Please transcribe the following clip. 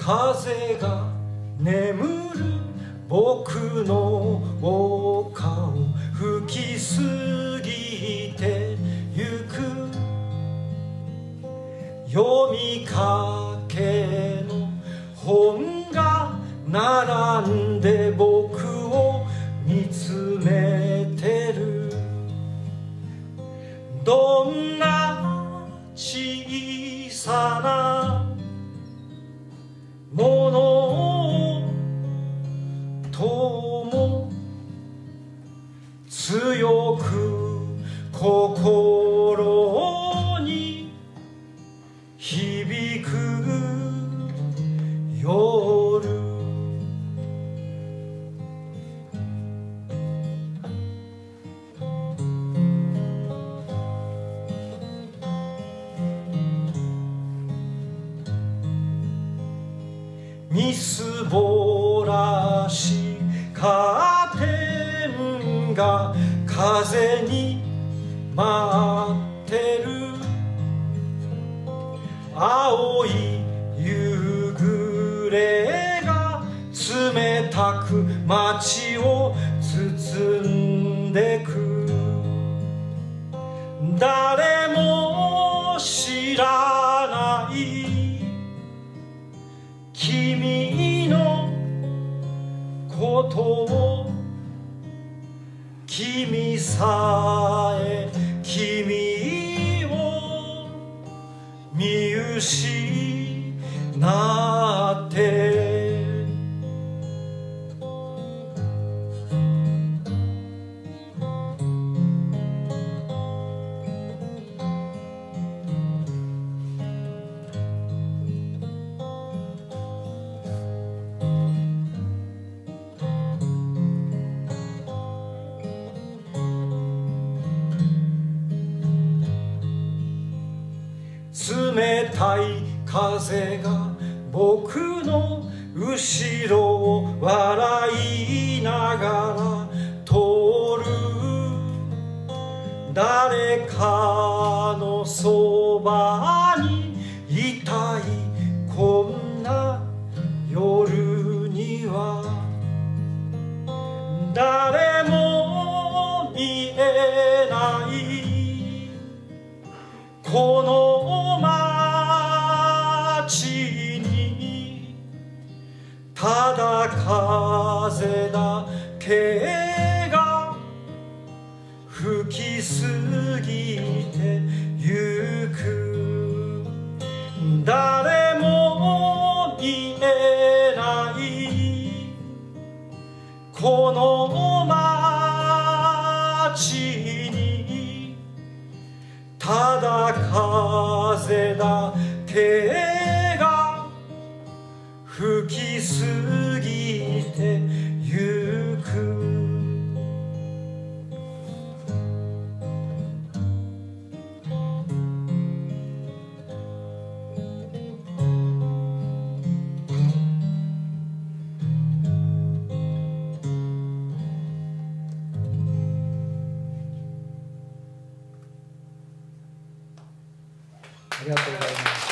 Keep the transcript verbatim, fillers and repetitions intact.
風が眠る僕の丘を吹きすぎてゆく。読みかけの本が並んで僕を見つめてる。どんな小さなものとも強く心に響く夜。みすぼらしカーテンが風に舞ってる。青い夕暮れが冷たく街を包んでく。誰も知らない君のことを、君さえ君を見失って冷たい風が僕の後ろを笑いながら通る。誰かのそばにいたいこんな夜には。誰も見えないこの街に、ただ風だけが吹きすぎてゆく。誰も見えないこの街に、ただ風だけが吹きすぎてゆく。 ありがとうございます。